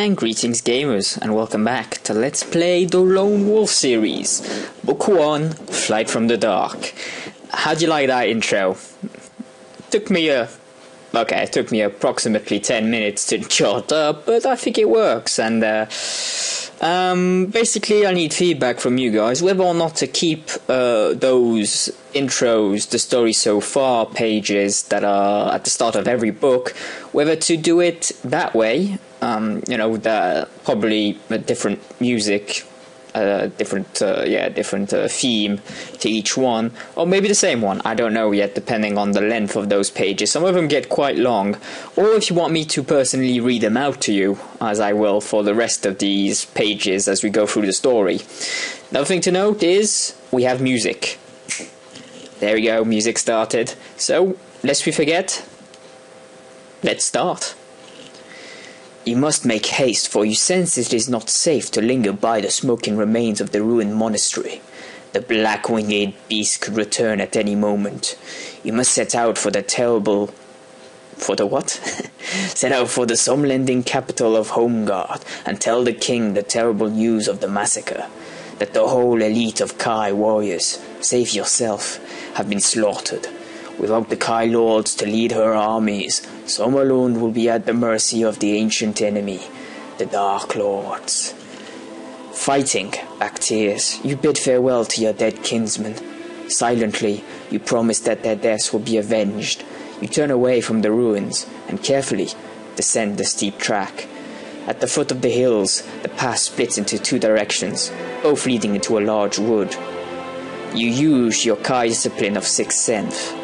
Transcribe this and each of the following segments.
And greetings gamers, and welcome back to Let's Play the Lone Wolf series, Book 1, Flight from the Dark. How'd you like that intro? It took me approximately 10 minutes to jot up, but I think it works, and basically I need feedback from you guys, whether or not to keep those intros, the story so far pages that are at the start of every book, whether to do it that way, probably a different music, different theme to each one, or maybe the same one. I don't know yet, depending on the length of those pages. Some of them get quite long, or if you want me to personally read them out to you, as I will for the rest of these pages as we go through the story. Another thing to note is we have music. There we go, music started. So, lest we forget, let's start. You must make haste, for you sense it is not safe to linger by the smoking remains of the ruined monastery. The black-winged beast could return at any moment. You must set out for the terrible... For the what? Set out for the Somlending capital of Homegard, and tell the king the terrible news of the massacre. That the whole elite of Kai warriors, save yourself, have been slaughtered. Without the Kai lords to lead her armies, some alone will be at the mercy of the ancient enemy, the Dark Lords. Fighting back tears, you bid farewell to your dead kinsmen. Silently, you promise that their deaths will be avenged. You turn away from the ruins and carefully descend the steep track. At the foot of the hills, the path splits into two directions, both leading into a large wood. You use your Kai discipline of sixth sense.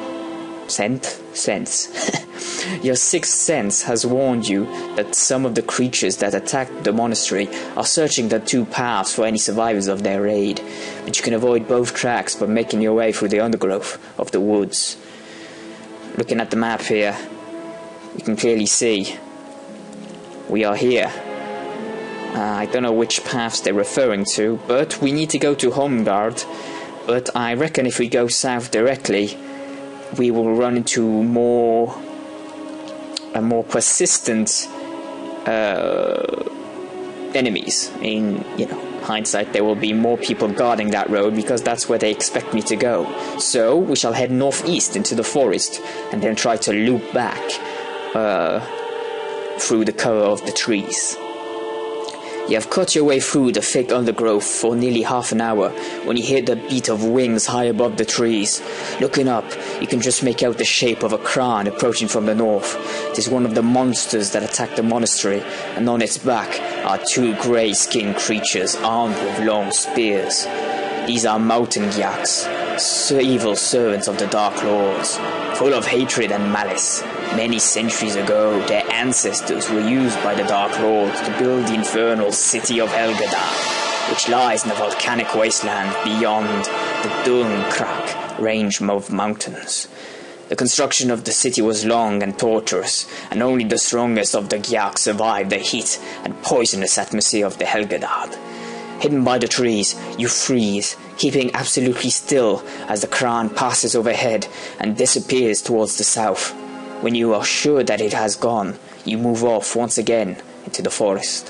Your sixth sense has warned you that some of the creatures that attacked the monastery are searching the two paths for any survivors of their raid, but you can avoid both tracks by making your way through the undergrowth of the woods. Looking at the map here, you can clearly see we are here. I don't know which paths they're referring to, but we need to go to Homegard. But I reckon if we go south directly, we will run into a more persistent enemies. In hindsight, there will be more people guarding that road because that's where they expect me to go. So we shall head northeast into the forest and then try to loop back through the cover of the trees. You have cut your way through the thick undergrowth for nearly half an hour when you hear the beat of wings high above the trees. Looking up, you can just make out the shape of a crane approaching from the north. It is one of the monsters that attacked the monastery, and on its back are two grey-skinned creatures armed with long spears. These are mountain gyaks, evil servants of the Dark Lords, full of hatred and malice. Many centuries ago, their ancestors were used by the Dark Lords to build the infernal city of Helgedal, which lies in a volcanic wasteland beyond the Dunkrak range of mountains. The construction of the city was long and torturous, and only the strongest of the Gyak survived the heat and poisonous atmosphere of the Helgedal. Hidden by the trees, you freeze, keeping absolutely still as the crane passes overhead and disappears towards the south. When you are sure that it has gone, you move off once again into the forest.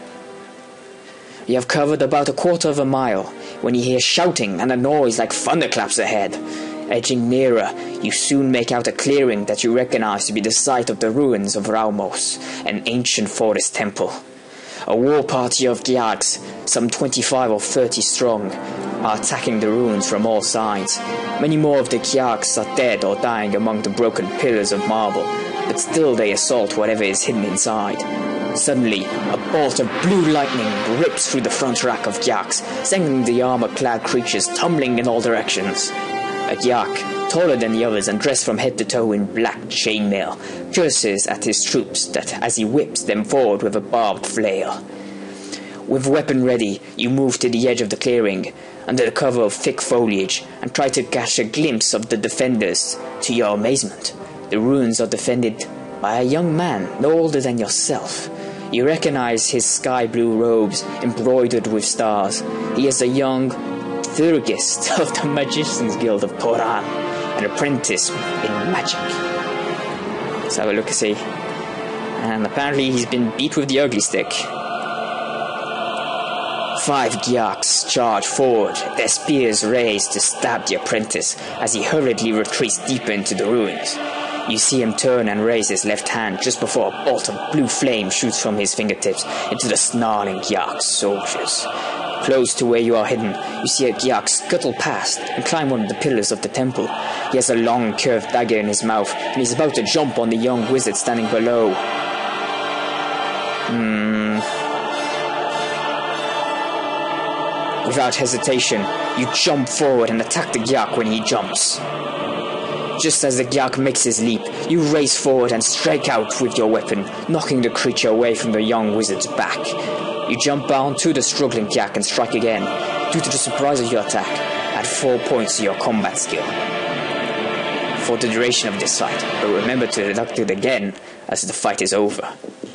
You have covered about a quarter of a mile when you hear shouting and a noise like thunderclaps ahead. Edging nearer, you soon make out a clearing that you recognize to be the site of the ruins of Raumos, an ancient forest temple. A war party of Gyaks, some 25 or 30 strong, are attacking the ruins from all sides. Many more of the Gyaks are dead or dying among the broken pillars of marble, but still they assault whatever is hidden inside. Suddenly, a bolt of blue lightning rips through the front rack of Gyaks, sending the armor-clad creatures tumbling in all directions. A Gyak, taller than the others and dressed from head to toe in black chainmail, curses at his troops as he whips them forward with a barbed flail. With weapon ready, you move to the edge of the clearing, under the cover of thick foliage, and try to catch a glimpse of the defenders. To your amazement, the ruins are defended by a young man no older than yourself. You recognize his sky-blue robes embroidered with stars. He is a young Thurgist of the Magician's Guild of Toran, an apprentice in magic. Let's have a look and see. And apparently he's been beat with the ugly stick. 5 Gyaks charge forward, their spears raised to stab the apprentice as he hurriedly retreats deeper into the ruins. You see him turn and raise his left hand just before a bolt of blue flame shoots from his fingertips into the snarling Gyak soldiers. Close to where you are hidden, you see a Gyak scuttle past and climb one of the pillars of the temple. He has a long curved dagger in his mouth and he's about to jump on the young wizard standing below. Without hesitation, you jump forward and attack the Gyak when he jumps. Just as the Gyak makes his leap, you race forward and strike out with your weapon, knocking the creature away from the young wizard's back. You jump onto the struggling Gyak and strike again. Due to the surprise of your attack, add 4 points to your combat skill for the duration of this fight, but remember to deduct it again as the fight is over.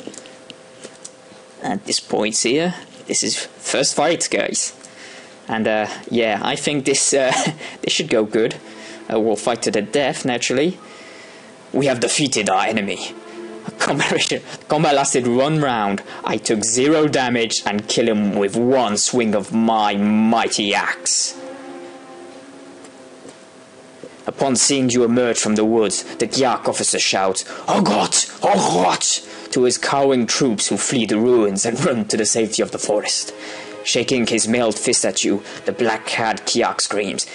At this point here, this is first fight, guys. And yeah, I think this this should go good. We'll fight to the death, naturally. We have defeated our enemy. Combat lasted 1 round. I took 0 damage and killed him with 1 swing of my mighty axe. Upon seeing you emerge from the woods, the Gyak officer shouts, "Oh God! Oh God!" to his cowering troops who flee the ruins and run to the safety of the forest. Shaking his mailed fist at you, the black-haired Gyak screams,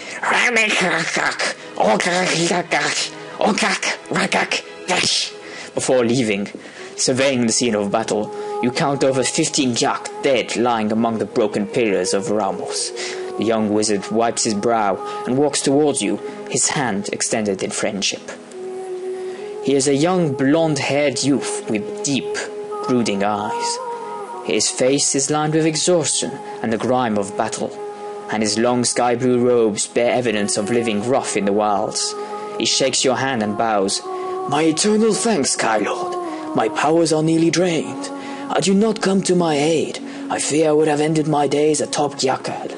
before leaving. Surveying the scene of battle, you count over 15 Gyak dead lying among the broken pillars of Ramos. The young wizard wipes his brow and walks towards you, his hand extended in friendship. He is a young blonde-haired youth with deep, brooding eyes. His face is lined with exhaustion and the grime of battle, and his long sky-blue robes bear evidence of living rough in the wilds. He shakes your hand and bows. "My eternal thanks, Sky Lord. My powers are nearly drained. Had you not come to my aid, I fear I would have ended my days atop a Gyak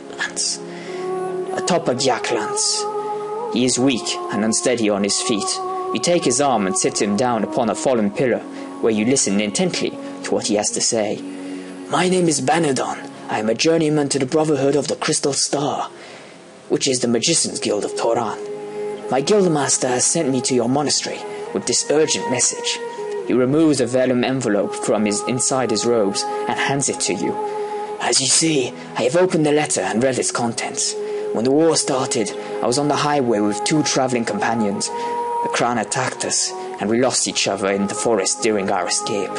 lance. He is weak and unsteady on his feet. You take his arm and sit him down upon a fallen pillar, where you listen intently to what he has to say. "My name is Banadon. I am a journeyman to the Brotherhood of the Crystal Star, which is the Magician's Guild of Toran. My guildmaster has sent me to your monastery with this urgent message." He removes a vellum envelope from inside his robes and hands it to you. "As you see, I have opened the letter and read its contents. When the war started, I was on the highway with 2 traveling companions. The Crown attacked us, and we lost each other in the forest during our escape.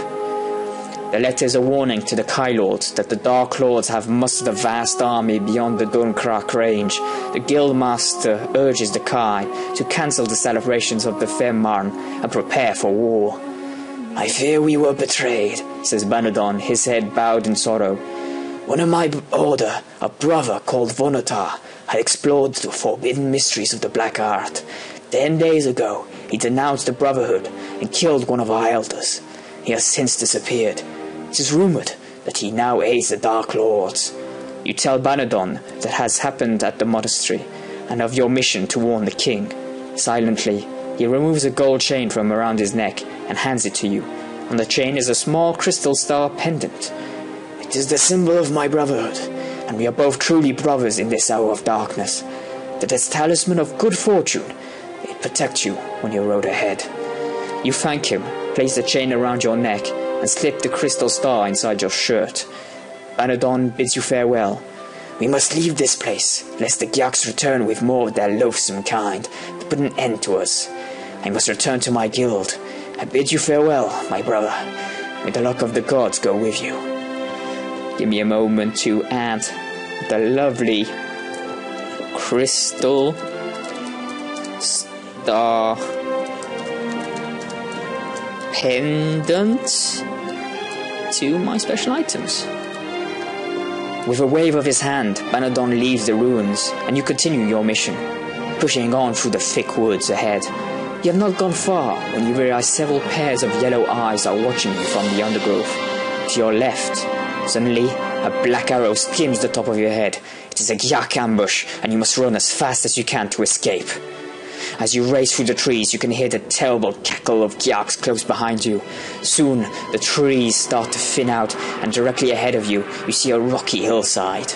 The letter is a warning to the Kai Lords that the Dark Lords have mustered a vast army beyond the Dunkrak range. The Guildmaster urges the Kai to cancel the celebrations of the Femmarn and prepare for war." "I fear we were betrayed," says Banadon, his head bowed in sorrow. "One of my order, a brother called Vonotar, had explored the forbidden mysteries of the Black Art. 10 days ago, he denounced the Brotherhood and killed one of our elders. He has since disappeared. It is rumored that he now aids the Dark Lords." You tell Banadon that has happened at the monastery and of your mission to warn the king. Silently, he removes a gold chain from around his neck and hands it to you. On the chain is a small crystal star pendant. "It is the symbol of my brotherhood, and we are both truly brothers in this hour of darkness. That is talisman of good fortune. It protects you when your road ahead." You thank him, place the chain around your neck, and slip the crystal star inside your shirt. Banadon bids you farewell. "We must leave this place, lest the Gyaks return with more of their loathsome kind to put an end to us. I must return to my guild. I bid you farewell, my brother. May the luck of the gods go with you." Give me a moment to add the lovely crystal star pendant to my special items. With a wave of his hand, Banadon leaves the ruins, and you continue your mission, pushing on through the thick woods ahead. You have not gone far when you realize several pairs of yellow eyes are watching you from the undergrowth. To your left, suddenly, a black arrow skims the top of your head. It is a Gyak ambush, and you must run as fast as you can to escape. As you race through the trees, you can hear the terrible cackle of Gyarks close behind you. Soon, the trees start to thin out, and directly ahead of you, you see a rocky hillside.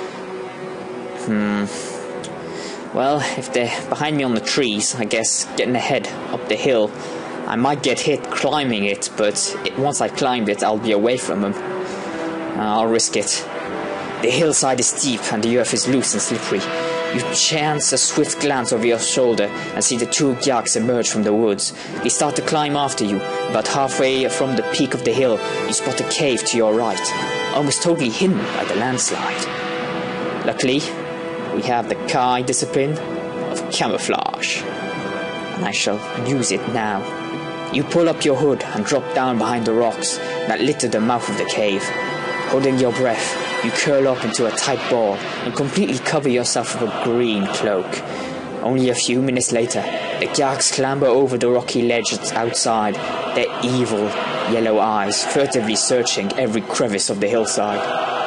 Well, if they're behind me on the trees, I guess getting ahead up the hill, I might get hit climbing it, but once I climb it, I'll be away from them. I'll risk it. The hillside is steep, and the earth is loose and slippery. You chance a swift glance over your shoulder and see the two Gyarks emerge from the woods. They start to climb after you. About halfway from the peak of the hill, you spot a cave to your right, almost totally hidden by the landslide. Luckily, we have the Kai discipline of camouflage, and I shall use it now. You pull up your hood and drop down behind the rocks that litter the mouth of the cave. Holding your breath, you curl up into a tight ball and completely cover yourself with a green cloak. Only a few minutes later, the Gyarks clamber over the rocky ledge outside, their evil yellow eyes furtively searching every crevice of the hillside.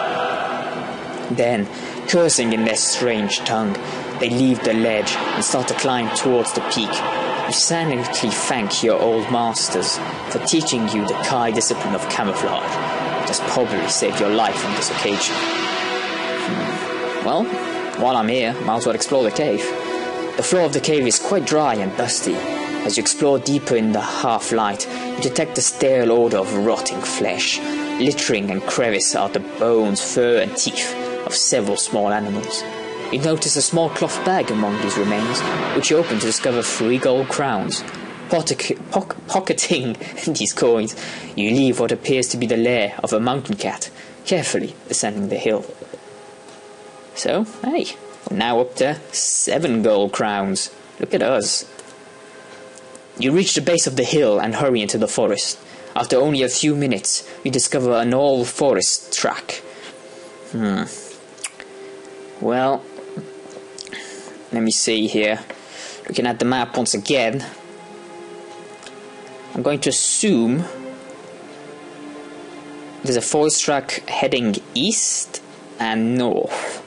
Then, cursing in their strange tongue, they leave the ledge and start to climb towards the peak. You silently thank your old masters for teaching you the Kai discipline of camouflage. It has probably saved your life on this occasion. Well, while I'm here, I might as well explore the cave. The floor of the cave is quite dry and dusty. As you explore deeper in the half-light, you detect the stale odor of rotting flesh. Littering and crevice are the bones, fur and teeth of several small animals. You notice a small cloth bag among these remains, which you open to discover 3 gold crowns. Pocketing these coins, you leave what appears to be the lair of a mountain cat, carefully descending the hill. So, hey, we're now up to 7 gold crowns. Look at us. You reach the base of the hill and hurry into the forest. After only a few minutes, you discover an old forest track. Well, let me see here. Looking at the map once again, I'm going to assume there's a forest track heading east and north.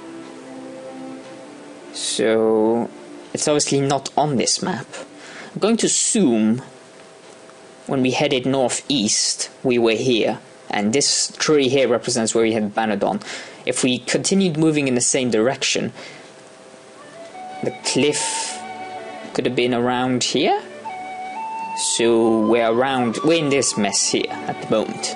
So it's obviously not on this map. I'm going to assume when we headed northeast we were here, and this tree here represents where we had Banadon. If we continued moving in the same direction, the cliff could have been around here. So we're in this mess here at the moment.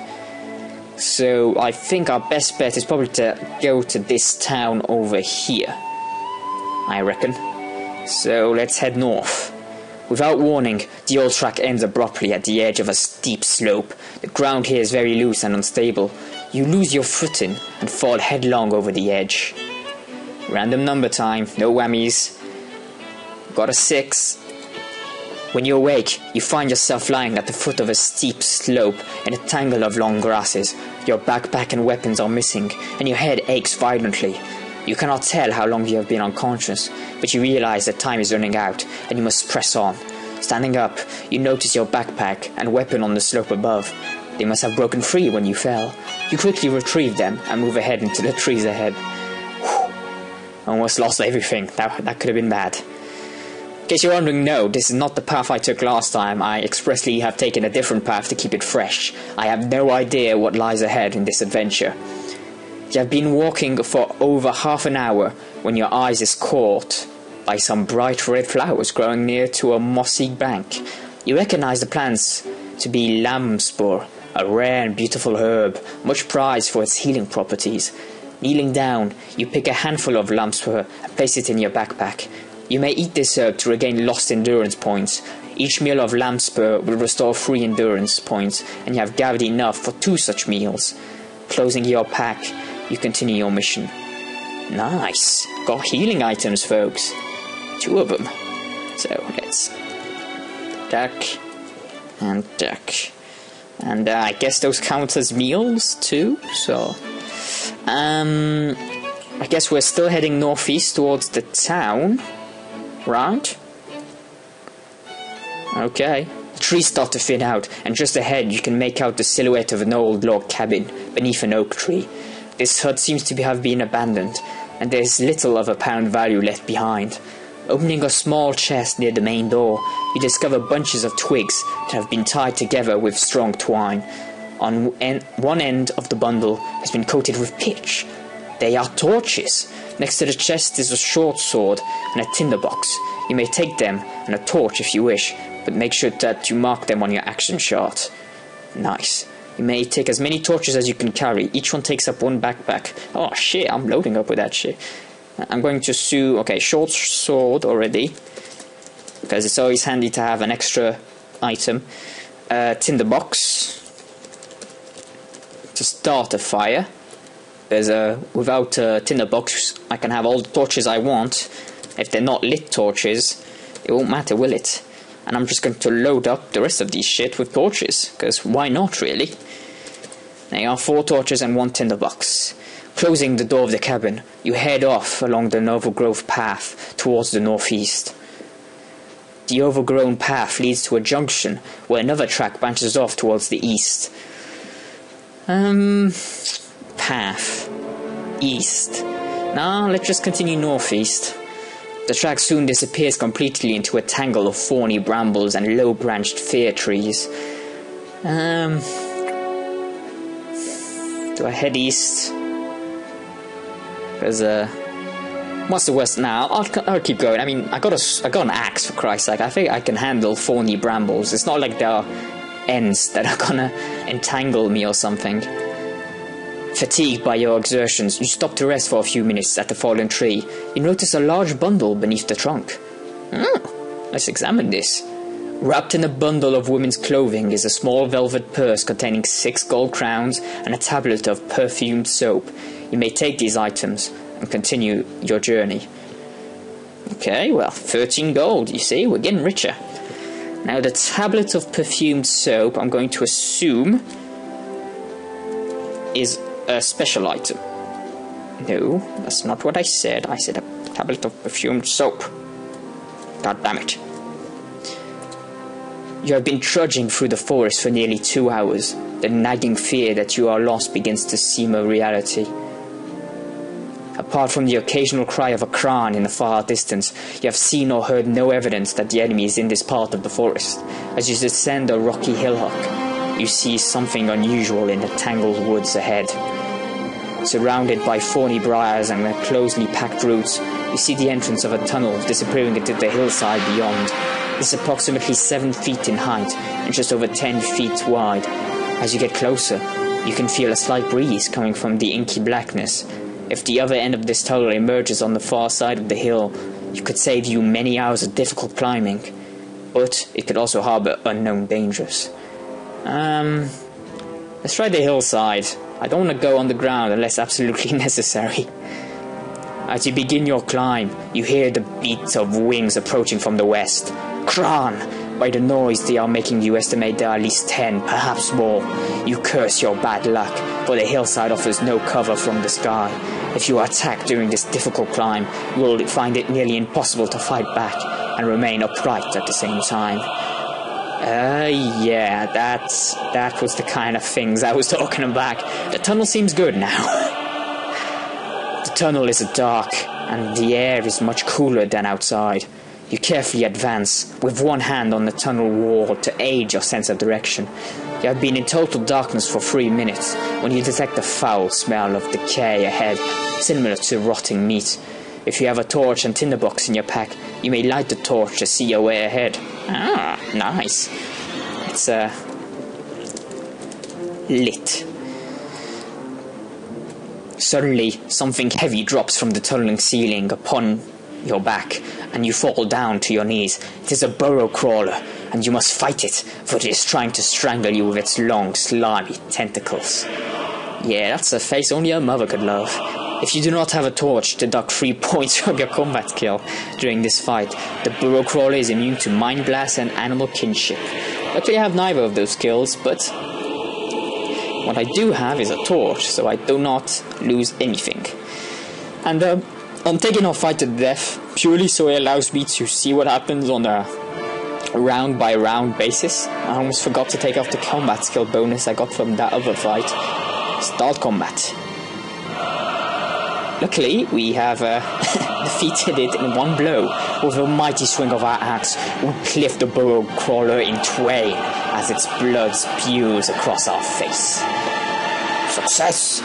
So I think our best bet is probably to go to this town over here, I reckon. So let's head north. Without warning, the old track ends abruptly at the edge of a steep slope. The ground here is very loose and unstable. You lose your footing and fall headlong over the edge. Random number time, no whammies. Got a 6. When you awake, you find yourself lying at the foot of a steep slope in a tangle of long grasses. Your backpack and weapons are missing, and your head aches violently. You cannot tell how long you have been unconscious, but you realize that time is running out, and you must press on. Standing up, you notice your backpack and weapon on the slope above. They must have broken free when you fell. You quickly retrieve them and move ahead into the trees ahead. Whew. Almost lost everything. That could have been bad. In case you're wondering, no, this is not the path I took last time. I expressly have taken a different path to keep it fresh. I have no idea what lies ahead in this adventure. You have been walking for over half an hour when your eyes is caught by some bright red flowers growing near to a mossy bank. You recognize the plants to be lambspur, a rare and beautiful herb, much prized for its healing properties. Kneeling down, you pick a handful of lambspur and place it in your backpack. You may eat this herb to regain lost endurance points. Each meal of lambspur will restore 3 endurance points, and you have gathered enough for 2 such meals. Closing your pack, you continue your mission. Nice! Got healing items, folks. 2 of them. So let's duck and duck. And I guess those count as meals too, so I guess we're still heading northeast towards the town, right? Okay. The trees start to thin out, and just ahead you can make out the silhouette of an old log cabin beneath an oak tree. This hut seems to have been abandoned, and there's little of apparent value left behind. Opening a small chest near the main door, you discover bunches of twigs that have been tied together with strong twine. On one end of the bundle has been coated with pitch. They are torches. Next to the chest is a short sword and a tinderbox. You may take them and a torch if you wish, but make sure that you mark them on your action chart. Nice. You may take as many torches as you can carry. Each one takes up one backpack. Oh shit, I'm loading up with that shit. I'm going to okay, short sword already, because it's always handy to have an extra item. Tinderbox to start a fire. Without a tinderbox, I can have all the torches I want. If they're not lit torches, it won't matter, will it? And I'm just going to load up the rest of these shit with torches, because why not, really? There are 4 torches and 1 tinderbox. Closing the door of the cabin, you head off along the overgrown path towards the northeast. The overgrown path leads to a junction where another track branches off towards the east. Path. East. Now, let's just continue northeast. The track soon disappears completely into a tangle of thorny brambles and low-branched fir trees. Do I head east? Because, what's the worst now? I'll keep going. I mean, I got an axe, for Christ's sake. I think I can handle thorny brambles. It's not like there are ends that are gonna entangle me or something. Fatigued by your exertions, you stop to rest for a few minutes at the fallen tree. You notice a large bundle beneath the trunk. Let's examine this. Wrapped in a bundle of women's clothing is a small velvet purse containing 6 gold crowns and a tablet of perfumed soap. You may take these items and continue your journey. Okay, well, 13 gold, you see, we're getting richer. Now the tablet of perfumed soap, I'm going to assume, is a special item. No, that's not what I said. I said a tablet of perfumed soap. God damn it. You have been trudging through the forest for nearly 2 hours. The nagging fear that you are lost begins to seem a reality. Apart from the occasional cry of a crawn in the far distance, you have seen or heard no evidence that the enemy is in this part of the forest. As you descend a rocky hillock, you see something unusual in the tangled woods ahead. Surrounded by thorny briars and closely packed roots, you see the entrance of a tunnel disappearing into the hillside beyond. This is approximately 7 feet in height and just over 10 feet wide. As you get closer, you can feel a slight breeze coming from the inky blackness. If the other end of this tunnel emerges on the far side of the hill, you could save you many hours of difficult climbing, but it could also harbour unknown dangers. Let's try the hillside. I don't want to go on the ground unless absolutely necessary. As you begin your climb, you hear the beat of wings approaching from the west. Cran! By the noise they are making, you estimate there are at least 10, perhaps more. You curse your bad luck, for the hillside offers no cover from the sky. If you are attacked during this difficult climb, you will find it nearly impossible to fight back and remain upright at the same time. Yeah, that was the kind of things I was talking about. The tunnel seems good now. The tunnel is dark, and the air is much cooler than outside. You carefully advance, with one hand on the tunnel wall to aid your sense of direction. You have been in total darkness for 3 minutes, when you detect a foul smell of decay ahead, similar to rotting meat. If you have a torch and tinderbox in your pack, you may light the torch to see your way ahead. Ah, nice. It's, lit. Suddenly, something heavy drops from the tunneling ceiling upon your back, and you fall down to your knees. It is a burrow crawler, and you must fight it, for it is trying to strangle you with its long, slimy tentacles. Yeah, that's a face only a mother could love. If you do not have a torch, deduct 3 points from your combat skill during this fight. The burrow crawler is immune to mind blast and animal kinship. Luckily I have neither of those skills, but what I do have is a torch, so I do not lose anything. And I'm taking our fight to death purely so it allows me to see what happens on a round by round basis. I almost forgot to take off the combat skill bonus I got from that other fight. Start combat. Luckily, we have defeated it in one blow. With a mighty swing of our axe, we cleft the burrow crawler in twain as its blood spews across our face. Success!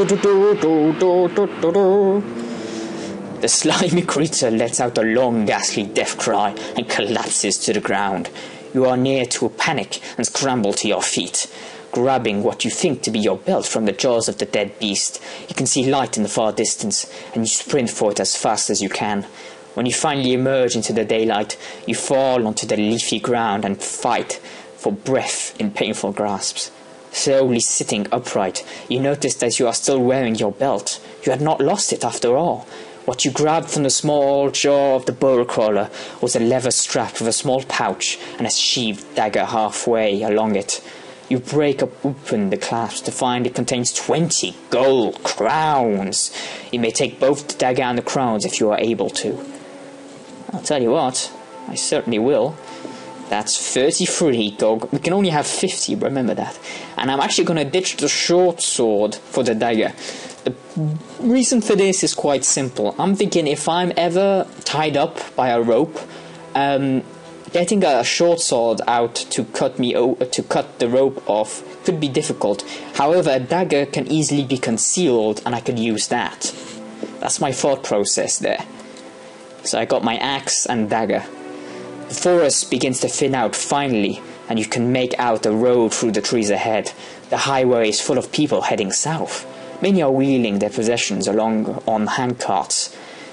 The slimy creature lets out a long, ghastly death cry and collapses to the ground. You are near to a panic and scramble to your feet. Grabbing what you think to be your belt from the jaws of the dead beast, you can see light in the far distance, and you sprint for it as fast as you can. When you finally emerge into the daylight, you fall onto the leafy ground and fight for breath in painful grasps. Slowly sitting upright, you notice that you are still wearing your belt. You had not lost it after all. What you grabbed from the small jaw of the burrow crawler was a leather strap with a small pouch and a sheathed dagger halfway along it. You break open the clasp to find it contains 20 gold crowns. You may take both the dagger and the crowns if you are able to. I'll tell you what, I certainly will. That's 33 gold. We can only have 50, remember that. And I'm actually going to ditch the short sword for the dagger. The reason for this is quite simple. I'm thinking if I'm ever tied up by a rope, getting a short sword out to cut the rope off could be difficult. However, a dagger can easily be concealed, and I could use that. That's my thought process there. So I got my axe and dagger. The forest begins to thin out finally, and you can make out the road through the trees ahead. The highway is full of people heading south. Many are wheeling their possessions along on handcarts.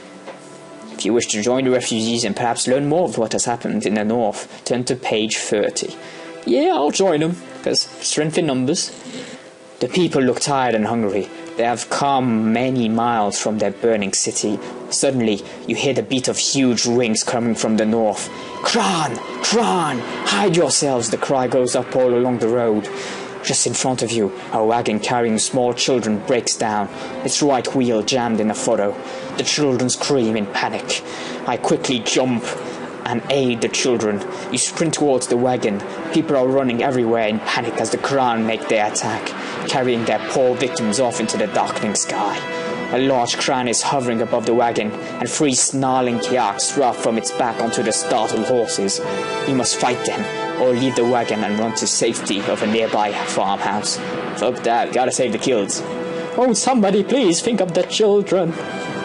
If you wish to join the refugees and perhaps learn more of what has happened in the north, turn to page 30. Yeah, I'll join them, because strength in numbers. The people look tired and hungry. They have come many miles from their burning city. Suddenly, you hear the beat of huge wings coming from the north. Kran! Kran! Hide yourselves! The cry goes up all along the road. Just in front of you, a wagon carrying small children breaks down, its right wheel jammed in a furrow. The children scream in panic. I quickly jump and aid the children. You sprint towards the wagon. People are running everywhere in panic as the Kran make their attack, carrying their poor victims off into the darkening sky. A large Kran is hovering above the wagon, and 3 snarling Kyaks drop from its back onto the startled horses. You must fight them, or leave the wagon and run to safety of a nearby farmhouse. Fuck that, gotta save the kids. Oh, somebody please think of the children.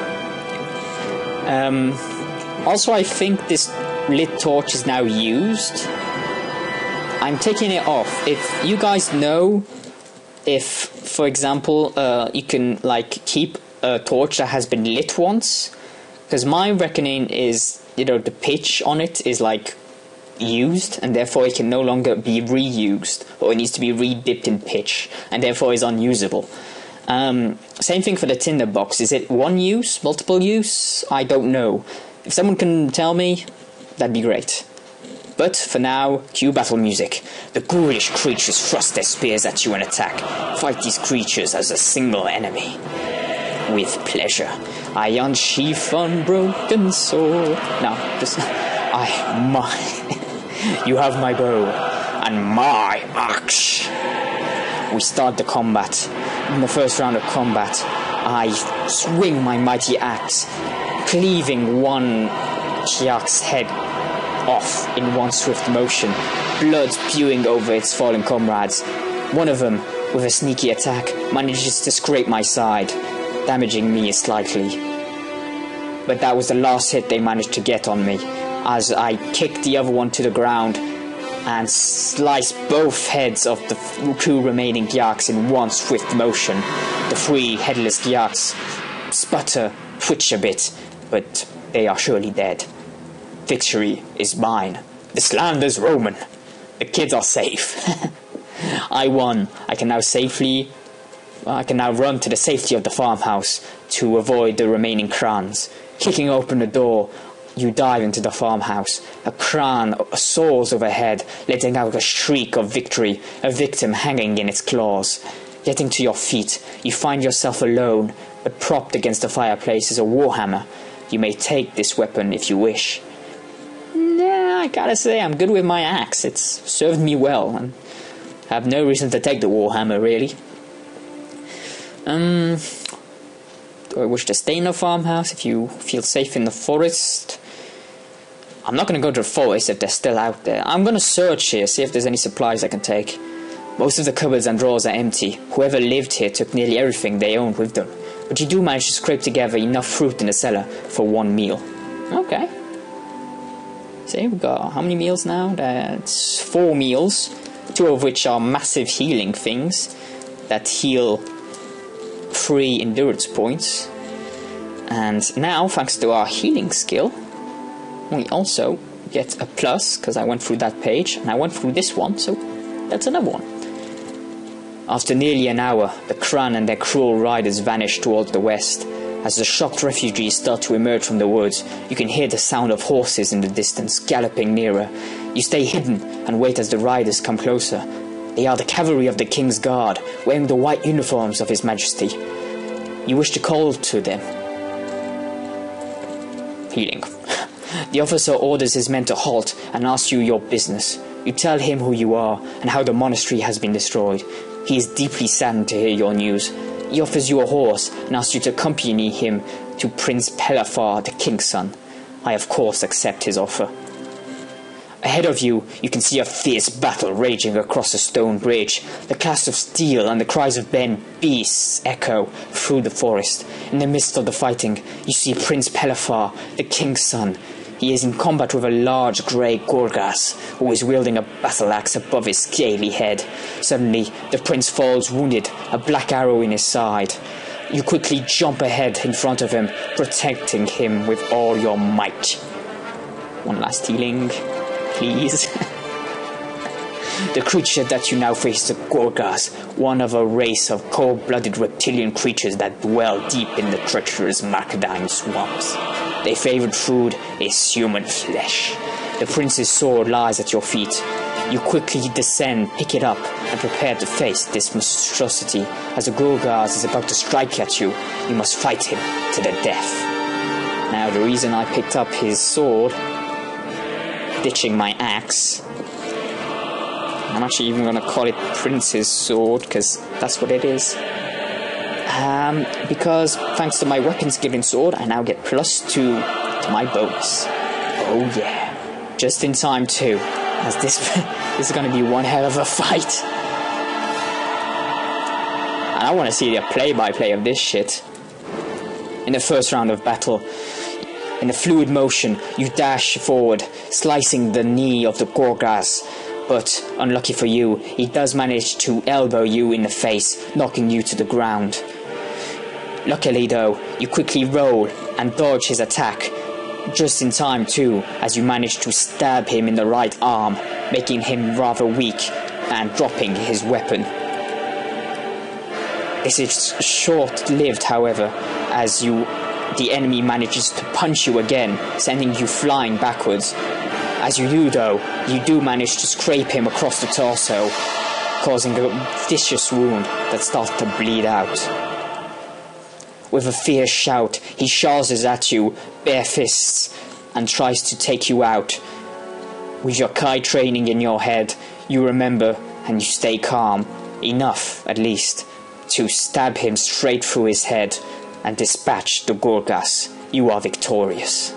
Also, I think this lit torch is now used. I'm taking it off. If you guys know if, for example, you can like keep a torch that has been lit once, because my reckoning is, you know, the pitch on it is like used, and therefore it can no longer be reused, or it needs to be re-dipped in pitch, and therefore is unusable. Same thing for the tinder box. Is it one use, multiple use? I don't know. If someone can tell me, that'd be great. But for now, cue battle music. The ghoulish creatures thrust their spears at you and attack. Fight these creatures as a single enemy. With pleasure, I unsheath unbroken sword. No, just you have my bow and my axe. We start the combat. In the first round of combat, I swing my mighty axe, cleaving one Kyak's head off in one swift motion, blood spewing over its fallen comrades. One of them, with a sneaky attack, manages to scrape my side, damaging me slightly. But that was the last hit they managed to get on me, as I kicked the other one to the ground and sliced both heads of the 2 remaining Kyaks in one swift motion. The 3 headless Kyaks sputter, twitch a bit, but they are surely dead. Victory is mine. This land is Roman. The kids are safe. I won. I can now run to the safety of the farmhouse to avoid the remaining Krans. Kicking open the door, you dive into the farmhouse. A Kran soars overhead, letting out a shriek of victory, a victim hanging in its claws. Getting to your feet, you find yourself alone, but propped against the fireplace is a warhammer. You may take this weapon if you wish. Nah, I gotta say, I'm good with my axe. It's served me well, and I have no reason to take the warhammer, really. Do I wish to stay in a farmhouse if you feel safe in the forest? I'm not going to go to the forest if they're still out there. I'm going to search here, see if there's any supplies I can take. Most of the cupboards and drawers are empty. Whoever lived here took nearly everything they owned with them. But you do manage to scrape together enough fruit in the cellar for one meal. Okay. See, we've got how many meals now? That's 4 meals. 2 of which are massive healing things that heal 3 endurance points. And now, thanks to our healing skill, we also get a plus, because I went through that page, and I went through this one, so that's another one. After nearly an hour, the Kran and their cruel riders vanish towards the west. As the shocked refugees start to emerge from the woods, you can hear the sound of horses in the distance, galloping nearer. You stay hidden and wait as the riders come closer. They are the cavalry of the King's Guard, wearing the white uniforms of His Majesty. You wish to call to them. Healing. The officer orders his men to halt and asks you your business. You tell him who you are and how the monastery has been destroyed. He is deeply saddened to hear your news. He offers you a horse and asks you to accompany him to Prince Pelafar, the king's son. I of course accept his offer. Ahead of you, you can see a fierce battle raging across a stone bridge. The clash of steel and the cries of beasts echo through the forest. In the midst of the fighting, you see Prince Pelafar, the king's son. He is in combat with a large grey Gorgas, who is wielding a battle axe above his scaly head. Suddenly, the prince falls wounded, a black arrow in his side. You quickly jump ahead in front of him, protecting him with all your might. One last healing, please. The creature that you now face is a Gorgas, one of a race of cold-blooded reptilian creatures that dwell deep in the treacherous Markadine swamps. Their favourite food is human flesh. The prince's sword lies at your feet. You quickly descend, pick it up, and prepare to face this monstrosity. As the Gorgas is about to strike at you, you must fight him to the death. Now, the reason I picked up his sword, ditching my axe, I'm actually even going to call it Prince's Sword, because that's what it is. Because thanks to my weapons giving sword, I now get +2 to my bonus. Oh yeah. Just in time too, as this is going to be one hell of a fight. And I want to see the play-by-play of this shit. In the first round of battle, in a fluid motion, you dash forward, slicing the knee of the Gorgas. But, unlucky for you, he does manage to elbow you in the face, knocking you to the ground. Luckily though, you quickly roll and dodge his attack, just in time too, as you manage to stab him in the right arm, making him rather weak and dropping his weapon. This is short-lived, however, as the enemy manages to punch you again, sending you flying backwards. As you do though, you do manage to scrape him across the torso, causing a vicious wound that starts to bleed out. With a fierce shout, he charges at you, bare fists, and tries to take you out. With your Kai training in your head, you remember and you stay calm, enough, at least, to stab him straight through his head and dispatch the Gorgas. You are victorious.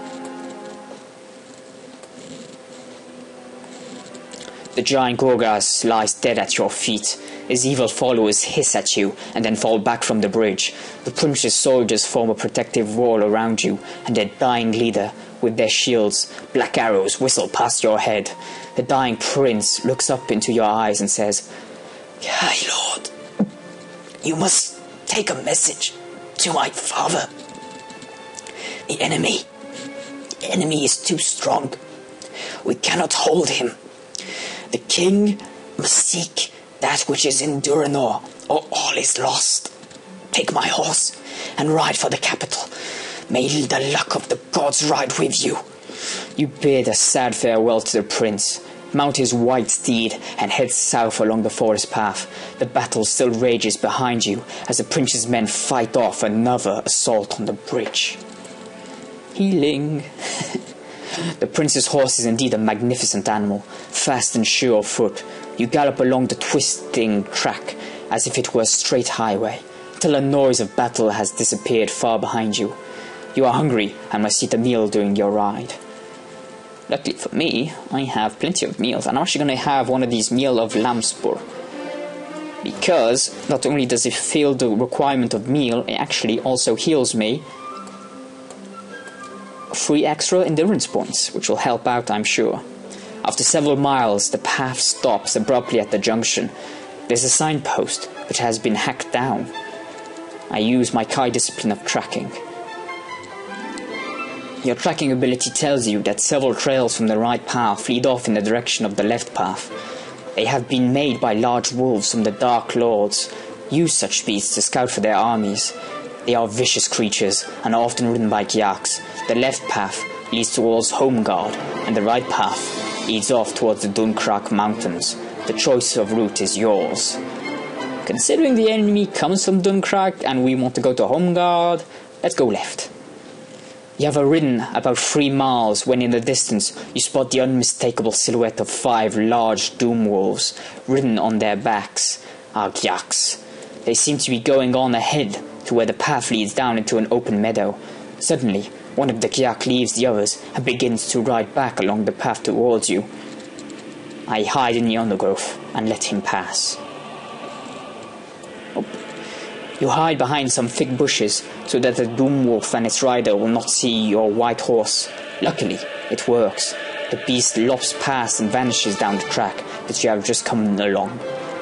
The giant Gorgas lies dead at your feet. His evil followers hiss at you and then fall back from the bridge. The prince's soldiers form a protective wall around you, and their dying leader, with their shields, black arrows, whistle past your head. The dying prince looks up into your eyes and says, "High Lord, you must take a message to my father. The enemy is too strong. We cannot hold him. The king must seek that which is in Duranor, or all is lost. Take my horse and ride for the capital. May the luck of the gods ride with you." You bid a sad farewell to the prince, mount his white steed, and head south along the forest path. The battle still rages behind you as the prince's men fight off another assault on the bridge. Healing. The prince's horse is indeed a magnificent animal, fast and sure of foot. You gallop along the twisting track as if it were a straight highway. till a noise of battle has disappeared far behind you. You are hungry and must eat a meal during your ride. Luckily for me, I have plenty of meals, and I'm actually going to have one of these meal of lamb spur. Because not only does it fill the requirement of meal, it actually also heals me 3 extra endurance points, which will help out, I'm sure. After several miles, the path stops abruptly at the junction. There's a signpost, which has been hacked down. I use my Kai discipline of tracking. Your tracking ability tells you that several trails from the right path lead off in the direction of the left path. They have been made by large wolves from the Dark Lords. Use such beasts to scout for their armies. They are vicious creatures and are often ridden by Gyaks. The left path leads towards Homegard, and the right path leads off towards the Dunkrak Mountains. The choice of route is yours. Considering the enemy comes from Dunkrak and we want to go to Homegard, let's go left. You have ridden about 3 miles when in the distance you spot the unmistakable silhouette of 5 large doom wolves. Ridden on their backs are Gyaks. They seem to be going on ahead to where the path leads down into an open meadow. Suddenly, one of the Gyak leaves the others and begins to ride back along the path towards you. I hide in the undergrowth and let him pass. You hide behind some thick bushes so that the doom wolf and its rider will not see your white horse. Luckily, it works. The beast lops past and vanishes down the track that you have just come along.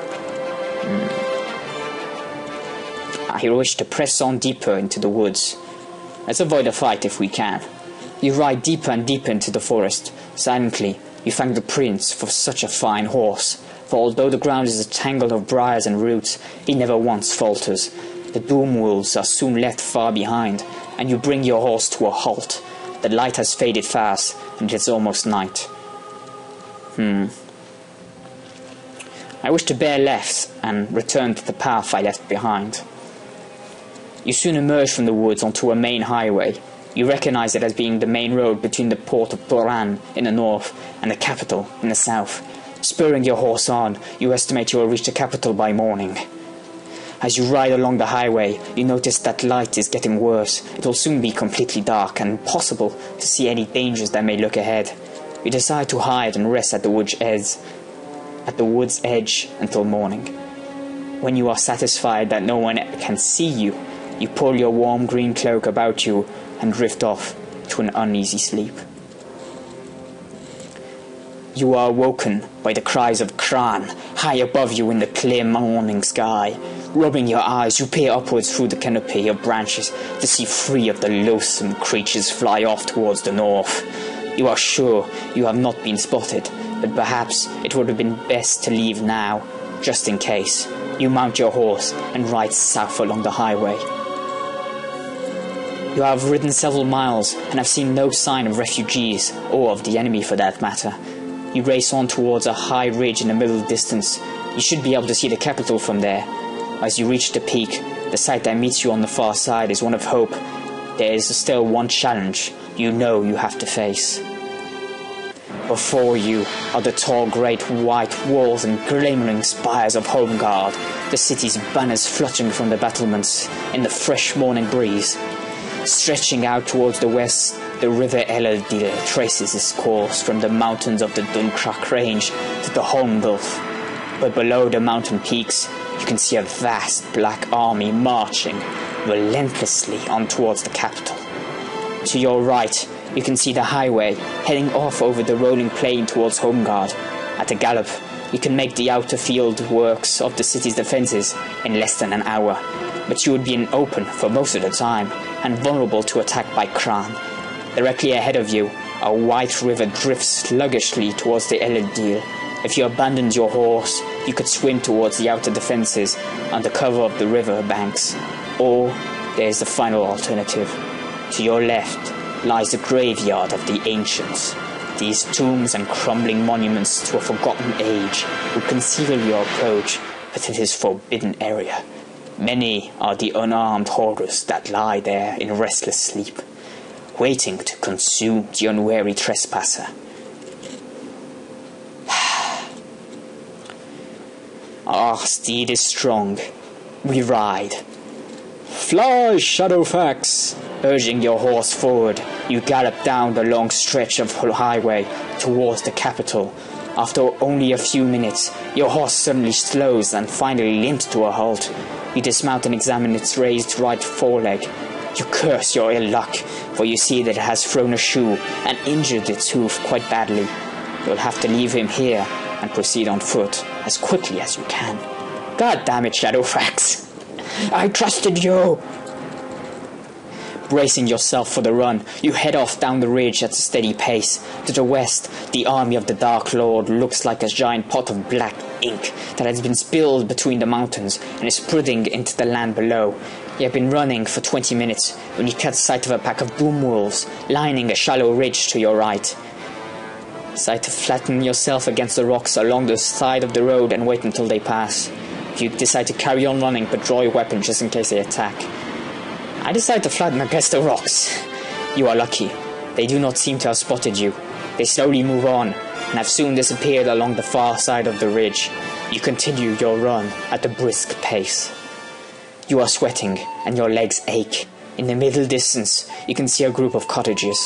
I wish to press on deeper into the woods. Let's avoid a fight if we can. You ride deeper and deeper into the forest. Silently, you thank the prince for such a fine horse. For although the ground is a tangle of briars and roots, he never once falters. The doom wolves are soon left far behind, and you bring your horse to a halt. The light has faded fast, and it is almost night. I wish to bear left and return to the path I left behind. You soon emerge from the woods onto a main highway. You recognize it as being the main road between the port of Boran in the north and the capital in the south. Spurring your horse on, you estimate you will reach the capital by morning. As you ride along the highway, you notice that light is getting worse. It will soon be completely dark and impossible to see any dangers that may look ahead. You decide to hide and rest at the wood's edge until morning. When you are satisfied that no one can see you, you pull your warm green cloak about you and drift off to an uneasy sleep. You are awoken by the cries of Kran high above you in the clear morning sky. Rubbing your eyes, you peer upwards through the canopy of branches to see 3 of the loathsome creatures fly off towards the north. You are sure you have not been spotted, but perhaps it would have been best to leave now, just in case. You mount your horse and ride south along the highway. You have ridden several miles and have seen no sign of refugees, or of the enemy for that matter. You race on towards a high ridge in the middle distance. You should be able to see the capital from there. As you reach the peak, the sight that meets you on the far side is one of hope. There is still one challenge you know you have to face. Before you are the tall great white walls and glimmering spires of Homegard, the city's banners fluttering from the battlements in the fresh morning breeze. Stretching out towards the west, the river Eladil traces its course from the mountains of the Dunkrak range to the Home Gulf. But below the mountain peaks, you can see a vast black army marching relentlessly on towards the capital. To your right, you can see the highway heading off over the rolling plain towards Homegard. At a gallop, you can make the outer field works of the city's defences in less than an hour, but you would be in open for most of the time and vulnerable to attack by Kran. Directly ahead of you, a white river drifts sluggishly towards the Eladil. If you abandoned your horse, you could swim towards the outer defences under cover of the river banks. Or there is the final alternative. To your left lies the graveyard of the ancients. These tombs and crumbling monuments to a forgotten age would conceal your approach, but it is a forbidden area. Many are the unarmed horrors that lie there in restless sleep, waiting to consume the unwary trespasser. Our steed is strong. We ride. Fly, Shadowfax! Urging your horse forward, you gallop down the long stretch of highway towards the capital. After only a few minutes, your horse suddenly slows and finally limps to a halt. You dismount and examine its raised right foreleg. You curse your ill luck, for you see that it has thrown a shoe and injured its hoof quite badly. You'll have to leave him here and proceed on foot as quickly as you can. God damn it, Shadowfax! I trusted you! Bracing yourself for the run, you head off down the ridge at a steady pace. To the west, the army of the Dark Lord looks like a giant pot of black ink that has been spilled between the mountains and is spreading into the land below. You have been running for 20 minutes when you catch sight of a pack of boom wolves lining a shallow ridge to your right. Decide to flatten yourself against the rocks along the side of the road and wait until they pass. You decide to carry on running but draw your weapon just in case they attack. I decide to flatten against the rocks. You are lucky. They do not seem to have spotted you. They slowly move on and have soon disappeared along the far side of the ridge. You continue your run at a brisk pace. You are sweating and your legs ache. In the middle distance, you can see a group of cottages.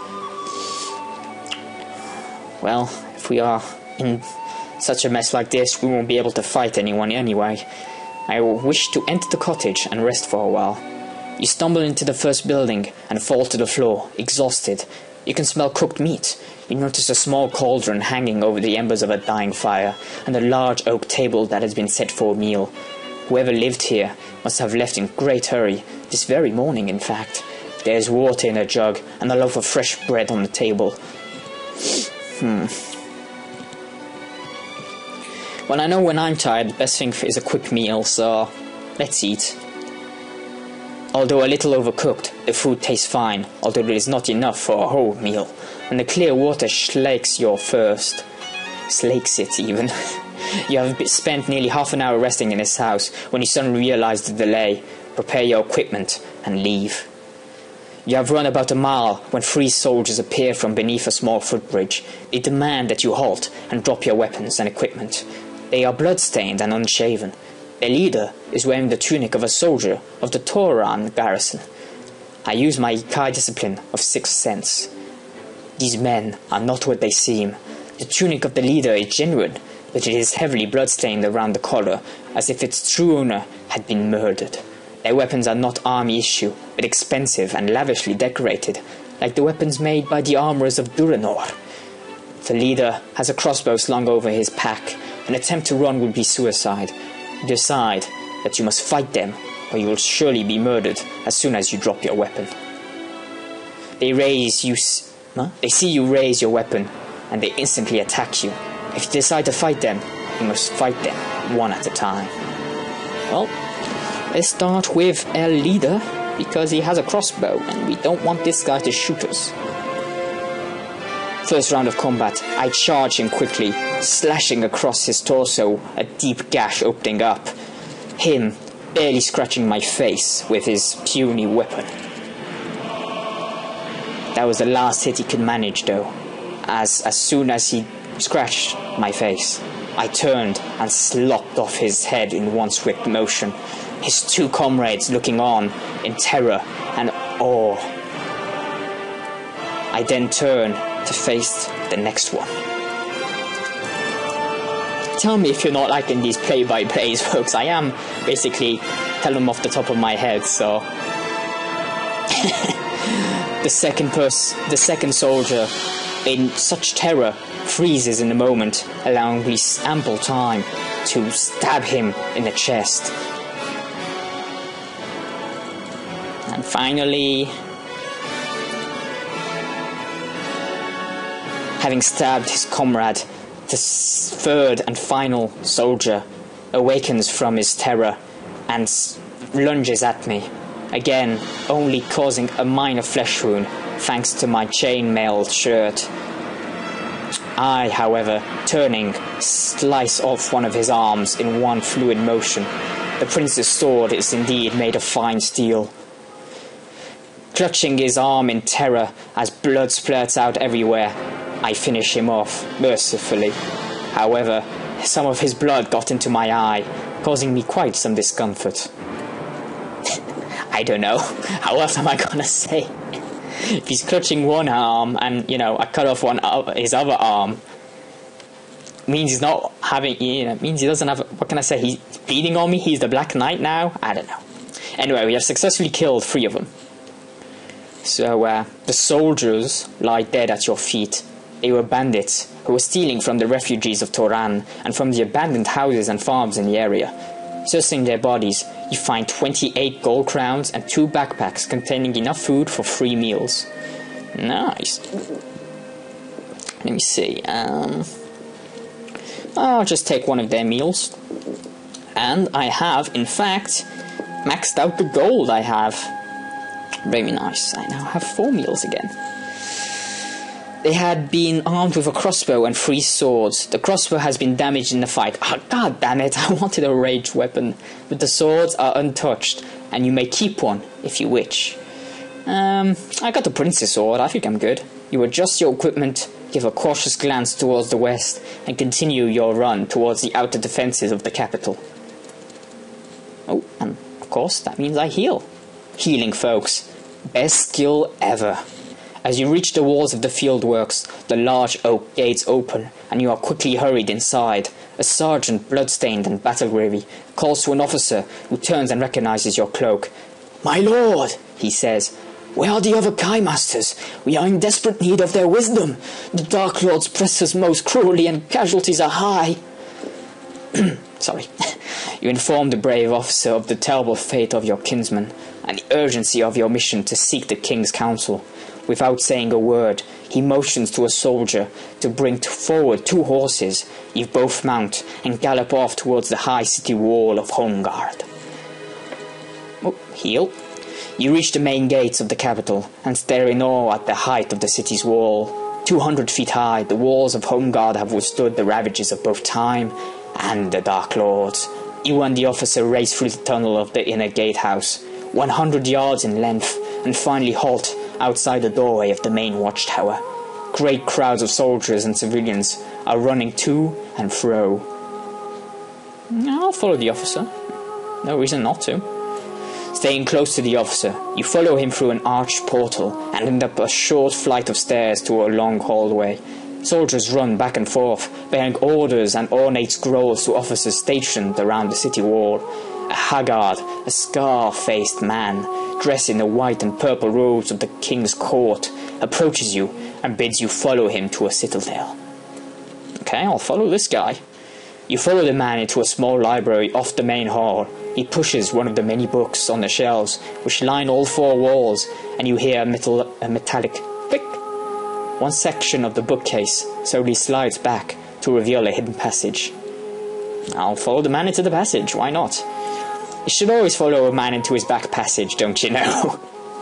Well, if we are in such a mess like this, we won't be able to fight anyone anyway. I wish to enter the cottage and rest for a while. You stumble into the first building and fall to the floor, exhausted. You can smell cooked meat. You notice a small cauldron hanging over the embers of a dying fire, and a large oak table that has been set for a meal. Whoever lived here must have left in great hurry, this very morning in fact. There is water in a jug, and a loaf of fresh bread on the table. Well, I know when I'm tired, the best thing is a quick meal, so let's eat. Although a little overcooked, the food tastes fine, although it is not enough for a whole meal, and the clear water slakes your thirst. Slakes it, even. You have spent nearly half an hour resting in this house when you suddenly realize the delay, prepare your equipment, and leave. You have run about a mile when 3 soldiers appear from beneath a small footbridge. They demand that you halt and drop your weapons and equipment. They are blood-stained and unshaven. Their leader is wearing the tunic of a soldier of the Toran garrison. I use my Ikai discipline of 6th sense. These men are not what they seem. The tunic of the leader is genuine, but it is heavily blood-stained around the collar, as if its true owner had been murdered. Their weapons are not army issue, but expensive and lavishly decorated, like the weapons made by the armourers of Duranor. The leader has a crossbow slung over his pack. An attempt to run would be suicide. You decide that you must fight them, or you will surely be murdered as soon as you drop your weapon. They see you raise your weapon, and they instantly attack you. If you decide to fight them, you must fight them one at a time. Well, let's start with our leader, because he has a crossbow, and we don't want this guy to shoot us. First round of combat, I charge him quickly, slashing across his torso, a deep gash opening up. Him barely scratching my face with his puny weapon. That was the last hit he could manage though, as soon as he scratched my face, I turned and slopped off his head in one swift motion, his 2 comrades looking on in terror and awe. I then turned to face the next one. Tell me if you're not liking these play-by-plays, folks. I am basically telling them off the top of my head, so... The second soldier, in such terror, freezes in a moment, allowing me ample time to stab him in the chest. And finally, having stabbed his comrade, the 3rd and final soldier awakens from his terror and lunges at me, again only causing a minor flesh wound thanks to my chain-mailed shirt. I, however, turning, slice off one of his arms in one fluid motion. The prince's sword is indeed made of fine steel. Clutching his arm in terror as blood splurts out everywhere, I finish him off, mercifully. However, some of his blood got into my eye, causing me quite some discomfort. I don't know. How else am I gonna say? If he's clutching one arm and, you know, I cut off his other arm, means he's not having, you know, means he doesn't have, what can I say, he's beating on me, he's the Black Knight now? I don't know. Anyway, we have successfully killed 3 of them. So, the soldiers lie dead at your feet. They were bandits who were stealing from the refugees of Toran and from the abandoned houses and farms in the area. Searching their bodies, you find 28 gold crowns and 2 backpacks containing enough food for 3 meals. Nice. Let me see. I'll just take one of their meals. And I have, in fact, maxed out the gold I have. Very nice. I now have 4 meals again. They had been armed with a crossbow and 3 swords. The crossbow has been damaged in the fight. Oh, God damn it, I wanted a ranged weapon. But the swords are untouched, and you may keep one if you wish. I got the prince's sword. I think I'm good. You adjust your equipment, give a cautious glance towards the west, and continue your run towards the outer defences of the capital. Oh, and of course, that means I heal. Healing, folks. Best skill ever. As you reach the walls of the fieldworks, the large oak gates open, and you are quickly hurried inside. A sergeant, bloodstained and battle-weary, calls to an officer who turns and recognizes your cloak. "My lord," he says, "where are the other Kai Masters? We are in desperate need of their wisdom. The Dark Lords press us most cruelly, and casualties are high." Sorry. You inform the brave officer of the terrible fate of your kinsman, and the urgency of your mission to seek the king's counsel. Without saying a word, he motions to a soldier to bring forward 2 horses. You both mount and gallop off towards the high city wall of Homeguard. Oh, heal. You reach the main gates of the capital and stare in awe at the height of the city's wall. 200 feet high, the walls of Homeguard have withstood the ravages of both time and the Dark Lords. You and the officer race through the tunnel of the inner gatehouse, 100 yards in length, and finally halt outside the doorway of the main watchtower. Great crowds of soldiers and civilians are running to and fro. I'll follow the officer. No reason not to. Staying close to the officer, you follow him through an arched portal and end up a short flight of stairs to a long hallway. Soldiers run back and forth, bearing orders and ornate scrolls to officers stationed around the city wall. A haggard, a scar-faced man, dressed in the white and purple robes of the king's court, approaches you and bids you follow him to a citadel. Okay, I'll follow this guy. You follow the man into a small library off the main hall. He pushes one of the many books on the shelves, which line all 4 walls, and you hear a metallic click. One section of the bookcase slowly slides back to reveal a hidden passage. I'll follow the man into the passage, why not? You should always follow a man into his back passage, don't you know?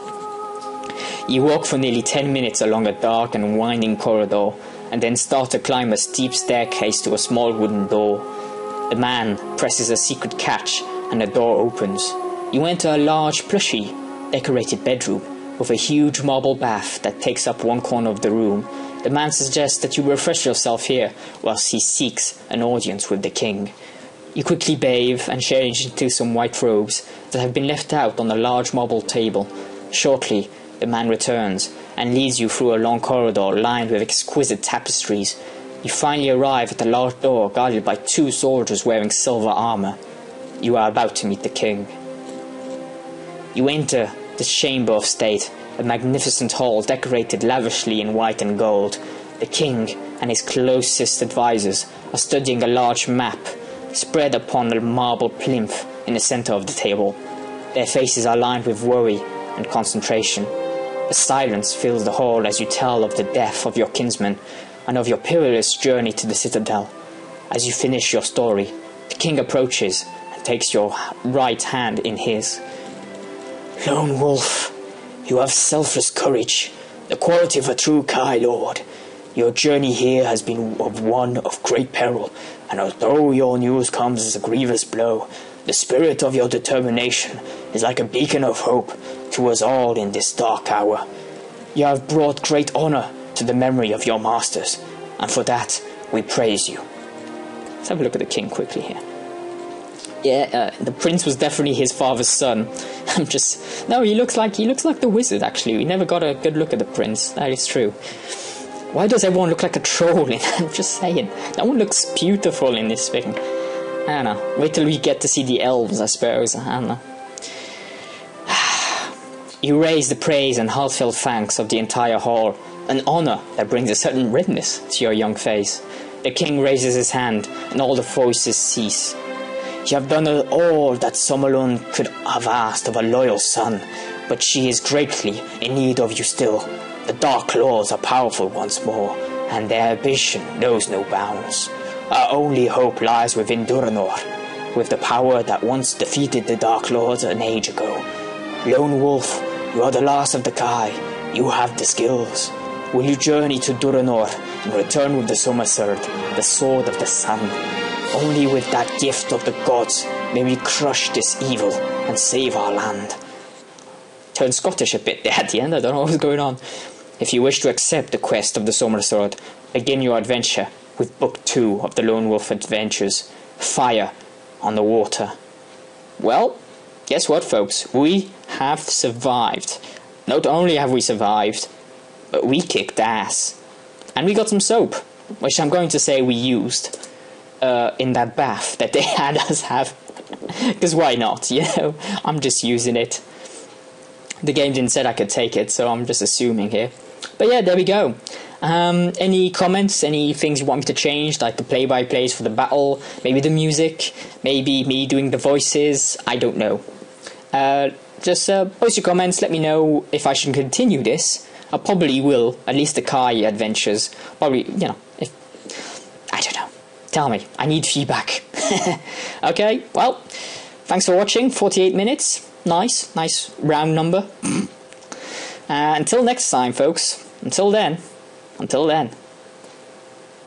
You walk for nearly 10 minutes along a dark and winding corridor, and then start to climb a steep staircase to a small wooden door. The man presses a secret catch, and the door opens. You enter a large, plushy, decorated bedroom, with a huge marble bath that takes up one corner of the room. The man suggests that you refresh yourself here, whilst he seeks an audience with the king. You quickly bathe and change into some white robes that have been left out on a large marble table. Shortly, the man returns and leads you through a long corridor lined with exquisite tapestries. You finally arrive at a large door guarded by 2 soldiers wearing silver armor. You are about to meet the king. You enter the Chamber of State, a magnificent hall decorated lavishly in white and gold. The king and his closest advisors are studying a large map spread upon a marble plinth in the center of the table. Their faces are lined with worry and concentration. A silence fills the hall as you tell of the death of your kinsman and of your perilous journey to the citadel. As you finish your story, the king approaches and takes your right hand in his. "Lone wolf, you have selfless courage, the quality of a true Kai Lord. Your journey here has been one of great peril, and although your news comes as a grievous blow, the spirit of your determination is like a beacon of hope to us all in this dark hour. You have brought great honor to the memory of your masters, and for that we praise you." Let's have a look at the king quickly here. Yeah, the prince was definitely his father's son. No, he looks like the wizard. Actually, we never got a good look at the prince. That is true. Why does everyone look like a troll? I'm just saying. No one looks beautiful in this thing. I don't know. Wait till we get to see the elves, I suppose. I don't know. You raise the praise and heartfelt thanks of the entire hall, an honour that brings a certain redness to your young face. The king raises his hand, and all the voices cease. You have done all that Sommerlund could have asked of a loyal son, but she is greatly in need of you still. The Dark Lords are powerful once more, and their ambition knows no bounds. Our only hope lies within Duranor, with the power that once defeated the Dark Lords an age ago. Lone Wolf, you are the last of the Kai. You have the skills. Will you journey to Duranor and return with the Summersword, the Sword of the Sun? Only with that gift of the gods may we crush this evil and save our land. Turned Scottish a bit there at the end, I don't know what's going on. If you wish to accept the quest of the Summersword, begin your adventure with Book 2 of the Lone Wolf Adventures, Fire on the Water. Well, guess what, folks? We have survived. Not only have we survived, but we kicked ass. And we got some soap, which I'm going to say we used in that bath that they had us have. Because why not, you know? I'm just using it. The game didn't say I could take it, so I'm just assuming here. But yeah, there we go. Any comments, any things you want me to change, like the play-by-plays for the battle, maybe the music, maybe me doing the voices, I don't know. Just post your comments, let me know if I should continue this. I probably will, at least the Kai adventures. Probably, you know, I don't know. Tell me, I need feedback. Okay, well, thanks for watching, 48 minutes. Nice round number. Until next time, folks. Until then.